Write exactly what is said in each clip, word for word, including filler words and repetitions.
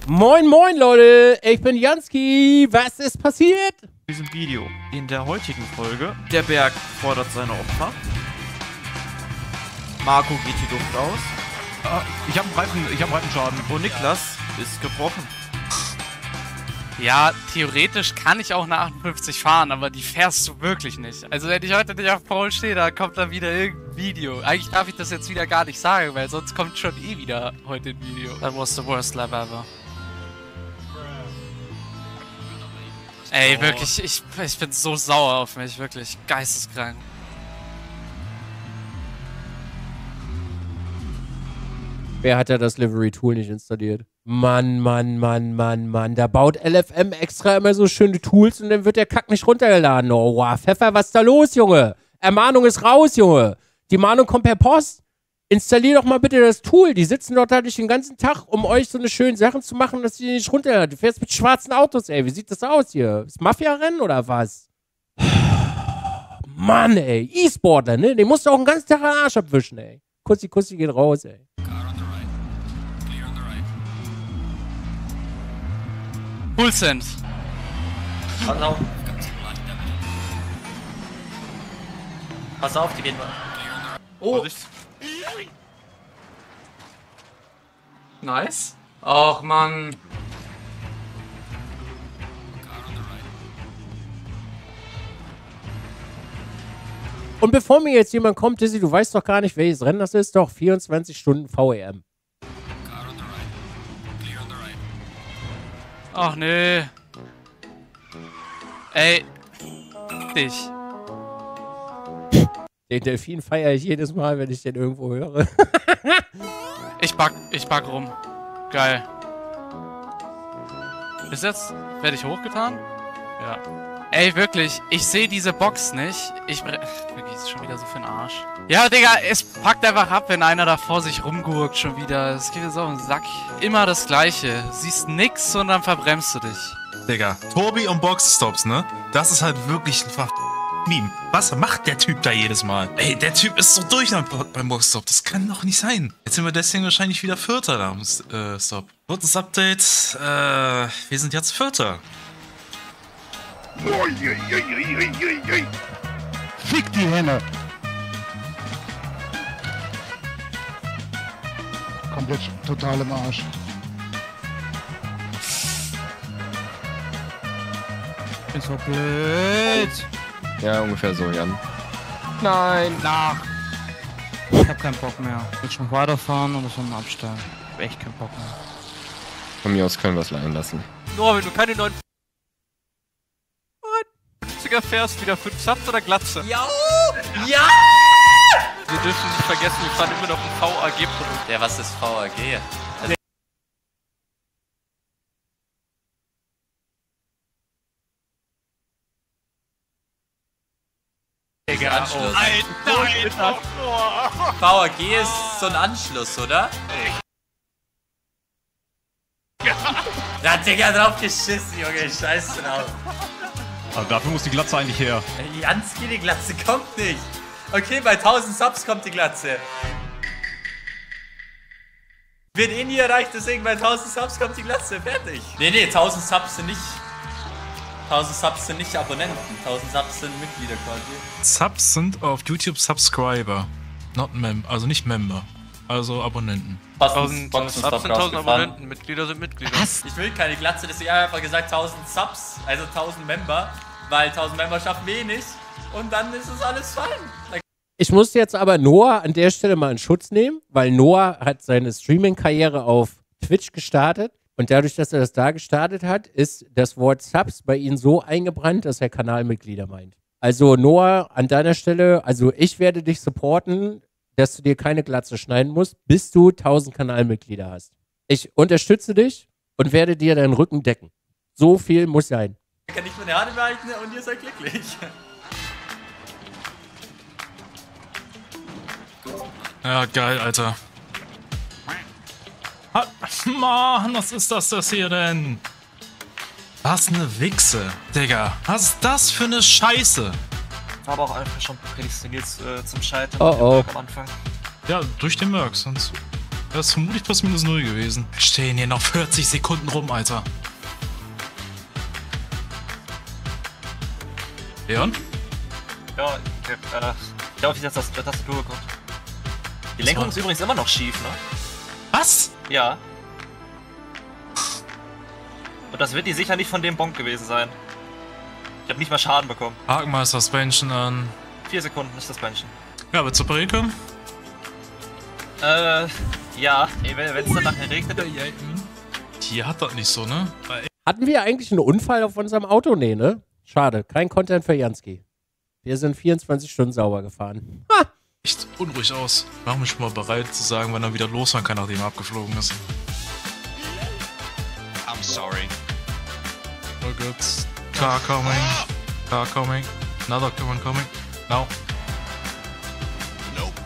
Moin, moin, Leute. Ich bin Jansky. Was ist passiert? In diesem Video. In der heutigen Folge. Der Berg fordert seine Opfer. Marco geht die Luft aus. Ah, ich habe Reifen, ich hab Reifenschaden. Und Niklas ist gebrochen. Ja, theoretisch kann ich auch eine achtundfünfzig fahren, aber die fährst du wirklich nicht. Also wenn ich heute nicht auf Pole stehe, da kommt dann wieder irgendein Video. Eigentlich darf ich das jetzt wieder gar nicht sagen, weil sonst kommt schon eh wieder heute ein Video. That was the worst lap ever. Ey, oh. wirklich, ich, ich bin so sauer auf mich, wirklich geisteskrank. Wer hat da das Livery-Tool nicht installiert? Mann, Mann, Mann, Mann, Mann. Da baut L F M extra immer so schöne Tools und dann wird der Kack nicht runtergeladen. Oh, wow. Pfeffer, was ist da los, Junge? Ermahnung ist raus, Junge. Die Mahnung kommt per Post. Installier doch mal bitte das Tool. Die sitzen doch da nicht den ganzen Tag, um euch so eine schönen Sachen zu machen, dass die nicht runterladen. Du fährst mit schwarzen Autos, ey. Wie sieht das aus hier? Ist Mafia-Rennen oder was? Mann, ey. E-Sportler, ne? Den musst du auch den ganzen Tag den Arsch abwischen, ey. Kussi, Kussi geht raus, ey. Full Send. Pass auf. Pass auf, die gehen mal. Oh. Nice. Och, Mann. Und bevor mir jetzt jemand kommt, Dizzy, du weißt doch gar nicht, welches Rennen das ist, doch vierundzwanzig Stunden V E M. Ach nee. Ey. Dich. Den Delfin feiere ich jedes Mal, wenn ich den irgendwo höre. ich back, ich back rum. Geil. Bis jetzt? Werde ich hochgetan? Ja. Ey, wirklich, ich sehe diese Box nicht. Ich bre... Wirklich, ist schon wieder so für den Arsch. Ja, Digga, es packt einfach ab, wenn einer da vor sich rumgurkt schon wieder. Es geht mir so auf den Sack. Immer das Gleiche. Siehst nix und dann verbremst du dich. Digga, Tobi und Boxstops, ne? Das ist halt wirklich ein Ver... Meme. Was macht der Typ da jedes Mal? Ey, der Typ ist so durch beim Boxstop. Das kann doch nicht sein. Jetzt sind wir deswegen wahrscheinlich wieder Vierter da am äh, Stop. Kurzes Update. Äh, wir sind jetzt Vierter. Fick die Henne! Komplett total im Arsch. Ist so blöd. Ja, ungefähr so, Jan. Nein! Nach! Ich hab keinen Bock mehr. Ich will schon weiterfahren oder schon abstellen. Ich hab echt keinen Bock mehr. Von mir aus können wir es leihen lassen. Nur wenn du keine neuen fährst, wieder fünf Subs oder Glatze? Ja! Ja! Wir dürfen nicht vergessen, wir fahren immer noch ein V A G-Produkt. Ja, was ist V A G? Also Digga, Anschluss. Oh, Alter, V A G ist so ein Anschluss, oder? Da hat Digga drauf geschissen, Junge, scheiß drauf. Aber dafür muss die Glatze eigentlich her. Jansky, die Glatze kommt nicht. Okay, bei tausend Subs kommt die Glatze. Wird eh nie erreicht, deswegen bei tausend Subs kommt die Glatze. Fertig. Nee, nee, tausend Subs sind nicht... tausend Subs sind nicht Abonnenten. tausend Subs sind Mitglieder quasi. Subs sind auf YouTube Subscriber. Not Mem also nicht Member. Also Abonnenten. tausend Subs sind tausend Abonnenten, Mitglieder sind Mitglieder. Was? Ich will keine Glatze, deswegen habe ich einfach gesagt tausend Subs, also tausend Member, weil tausend Member schaffen wenig und dann ist es alles fein. Ich muss jetzt aber Noah an der Stelle mal in Schutz nehmen, weil Noah hat seine Streaming-Karriere auf Twitch gestartet und dadurch, dass er das da gestartet hat, ist das Wort Subs bei ihm so eingebrannt, dass er Kanalmitglieder meint. Also Noah, an deiner Stelle, also ich werde dich supporten, dass du dir keine Glatze schneiden musst, bis du tausend Kanalmitglieder hast. Ich unterstütze dich und werde dir deinen Rücken decken. So viel muss sein. Ich kann nicht meine Haare behalten und ihr seid glücklich. Ja, geil, Alter. Ah, Mann, was ist das, das hier denn? Was eine Wichse, Digga. Was ist das für eine Scheiße? habe auch einfach schon prädestiniert äh, zum Scheitern oh, oh. am Anfang. Ja, durch den Merc, sonst Das ist vermutlich plus minus null gewesen. Stehen hier noch vierzig Sekunden rum, Alter. Leon? Ja, okay, äh, ich glaube, ich jetzt das Tastatur bekommt. Die Lenkung ist übrigens immer noch schief, ne? Was? Ja. Und das wird die sicher nicht von dem Bonk gewesen sein. Ich habe nicht mal Schaden bekommen. Haken mal das Suspension an. Vier Sekunden ist Suspension. Ja, willst du parieren können? Äh, ja, wenn es dann nachher regnet. Hier hat das nicht so, ne? Hatten wir eigentlich einen Unfall auf unserem Auto? Nee, ne? Schade, kein Content für Jansky. Wir sind vierundzwanzig Stunden sauber gefahren. Ha! Echt unruhig aus. Mach mich schon mal bereit zu sagen, wann er wieder losfahren kann, nachdem er abgeflogen ist. I'm sorry. Oh Gott. Car coming. Car coming. Another one coming. Now. Nope.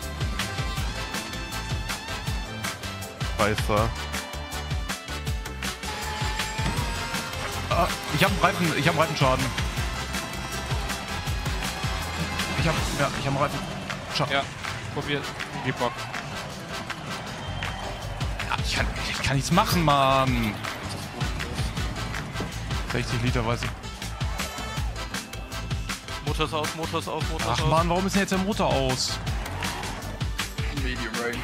Weißer. Ah, ich hab einen Reifen, ich hab einen Reifenschaden. Ich hab, ja, ich hab einen Reifenschaden. Ja, probiert. Gib Bock. Ja, ich kann, ich kann nichts machen, Mann. sechzig Liter, weiß ich. Motor ist aus, Motor ist aus, Motor ist Ach aus. Mann, warum ist denn jetzt der Motor aus? Medium Range.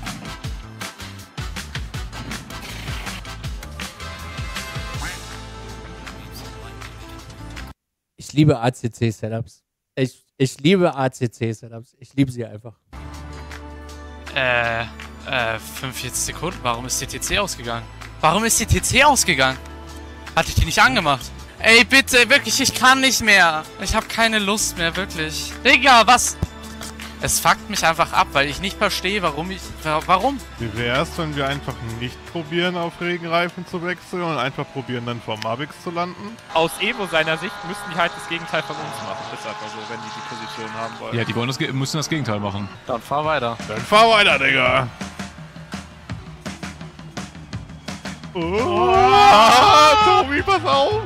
Ich liebe A C C-Setups. Ich, ich liebe A C C-Setups. Ich liebe sie einfach. Äh, äh, fünfundvierzig Sekunden. Warum ist die T C ausgegangen? Warum ist die T C ausgegangen? Hatte ich die nicht angemacht? Ey, bitte, wirklich, ich kann nicht mehr. Ich habe keine Lust mehr, wirklich. Digga, was? Es fuckt mich einfach ab, weil ich nicht verstehe, warum ich... Warum? Wie wär's, wenn wir einfach nicht probieren, auf Regenreifen zu wechseln und einfach probieren, dann vor Mavix zu landen? Aus Evo seiner Sicht müssten die halt das Gegenteil von uns machen. Das ist einfach so, wenn die die Position haben wollen. Ja, die wollen das, Ge- müssen das Gegenteil machen. Dann fahr weiter. Dann fahr weiter, Digga! Oh, Tobi, pass auf!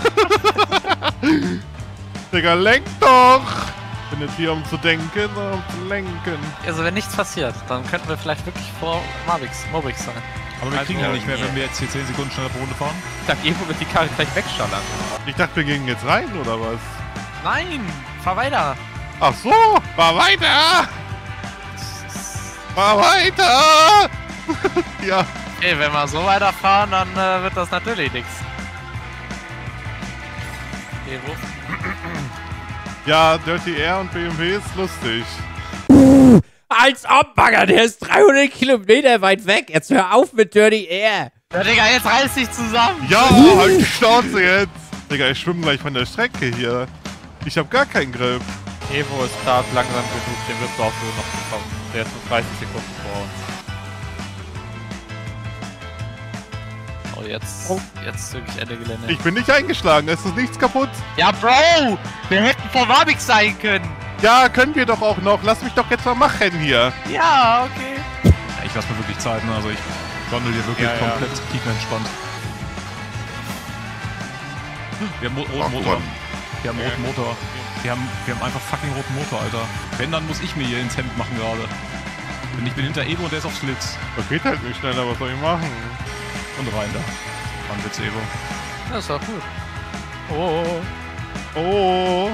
Digga, lenk doch! Ich bin jetzt hier, um zu denken, sondern um zu lenken. Also wenn nichts passiert, dann könnten wir vielleicht wirklich vor Mavix, Mavix sein. Aber wir Also, kriegen ja nicht mehr, nee. wenn wir jetzt hier zehn Sekunden schneller pro Runde fahren. Ich dachte, Evo wird die Karre gleich wegschallern. Ich dachte, wir gingen jetzt rein, oder was? Nein, fahr weiter. Ach so, fahr weiter! Fahr weiter! Ja. Ey, wenn wir so weiterfahren, dann äh, wird das natürlich nichts. Evo. Ja, Dirty Air und B M W ist lustig. Uh, als ob, Bagger, der ist dreihundert Kilometer weit weg. Jetzt hör auf mit Dirty Air. Ja, Digga, jetzt reiß dich zusammen. Ja, halt die Schnauze jetzt. Digga, ich schwimme gleich von der Strecke hier. Ich hab gar keinen Grip. Evo ist da langsam genug, den wirst du auch so noch bekommen. Der ist nur dreißig Sekunden vor uns. Oh, jetzt, Oh. jetzt wirklich Ende Gelände. Ich bin nicht eingeschlagen, es ist nichts kaputt. Ja, Bro! Wir hätten vor Mavix sein können! Ja, können wir doch auch noch. Lass mich doch jetzt mal machen hier. Ja, okay. Ja, ich lasse mir wirklich Zeit, ne? Also ich gondel hier wirklich Ja, ja. komplett tiefenentspannt. Wir haben mo roten Motor. Wir haben roten Motor. Wir haben, wir haben einfach fucking roten Motor, Alter. Wenn, dann muss ich mir hier ins Hemd machen gerade. Denn ich bin hinter Evo und der ist auf Schlitz. Das geht halt nicht schneller, was soll ich machen? Und rein da. Mann, Witz, Evo. Das ist doch gut. Oh. Oh.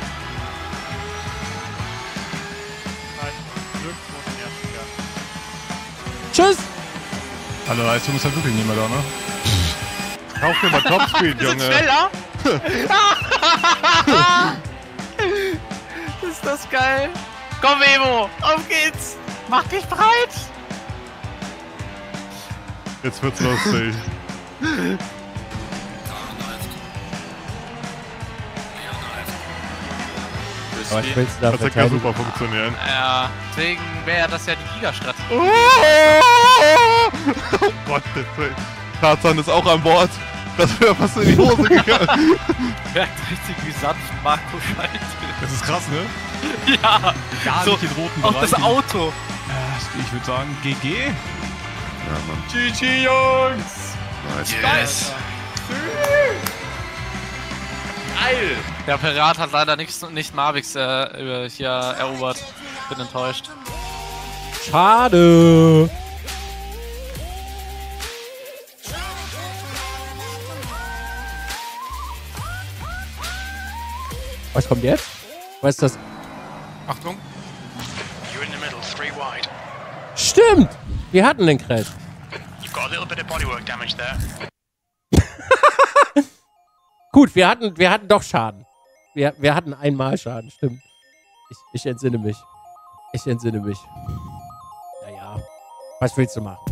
Tschüss. Alle Leistung ist halt wirklich nicht mehr da, ne? Kauf dir mal Topspeed, Junge. Schneller? Ist das geil? Komm, Evo, auf geht's! Mach dich breit! Jetzt wird's lustig. Was willst du da Das hat ja verteidigen? super funktionieren. Ja, deswegen wäre das ja die Giga-Strategie. Oh, oh Gott, Tarzan ist auch an Bord. Das wäre fast in die Hose gegangen. Wer richtig wie sanft Marco schaltet. Das ist krass, ne? Ja, Gar so, nicht in roten auch das Bereichen. Auto. Äh, Ich würde sagen, G G. Ja, Mann. G G, Jungs! Nice. Yes. Geil! Der Pirat hat leider nicht, nicht Mavix äh, hier erobert. Bin enttäuscht. Schade. Was kommt jetzt? Was ist das? Achtung. You're in the middle, three wide. Stimmt! Wir hatten den Crash. You've got a little bit of bodywork damage there. Gut, wir hatten, wir hatten doch Schaden. Wir, wir hatten einmal Schaden, stimmt. Ich, ich entsinne mich. Ich entsinne mich. Naja. Was willst du machen?